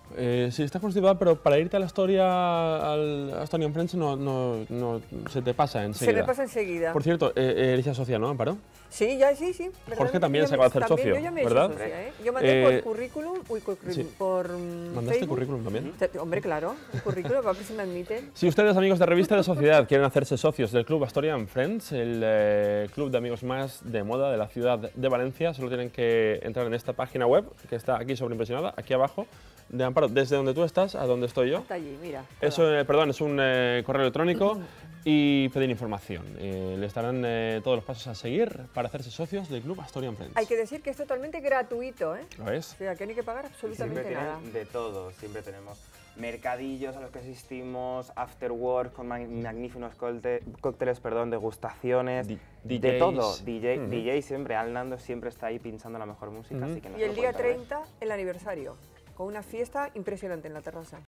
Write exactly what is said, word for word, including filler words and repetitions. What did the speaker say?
Eh, sí, está constituida, pero para irte a la historia, al Asturian Friends, no, no, no se te pasa enseguida. Se me pasa enseguida. Por cierto, eh, eres ya socia, ¿no, Amparo? Sí, ya, sí, sí. Jorge también se acaba de hacer socio, yo ya me he ¿verdad? hecho socia, ¿eh? Yo mandé Eh, por currículum, uy, currículum, sí. por ¿Mandaste Facebook. currículum también? Te- Hombre, claro, un currículum, para ver si me admiten. Si ustedes, amigos de Revista de Sociedad, quieren hacerse socios del Club Asturian Friends, el eh, club de amigos más de moda de la ciudad de Valencia, solo tienen que entrar en esta página web, que está aquí sobreimpresionada, aquí abajo, de Amparo, desde donde tú estás a donde estoy yo. Hasta allí, mira. Eso, eh, perdón, es un eh, correo electrónico y pedir información. Eh, le estarán eh, todos los pasos a seguir para hacerse socios del Club Asturian Friends. Hay que decir que es totalmente gratuito, ¿eh? ¿Lo es? O sea, que no hay que pagar absolutamente Siempre nada. tienen de todo, siempre tenemos mercadillos a los que asistimos, after work con mag- magníficos colte- cócteles, perdón, degustaciones, Di- de D Js. todo. D J, Ujú. D J siempre, Al Nando siempre está ahí pinchando la mejor música, Ujú. así que no Y se el lo día pueden perder. treinta, el aniversario, con una fiesta impresionante en la terraza.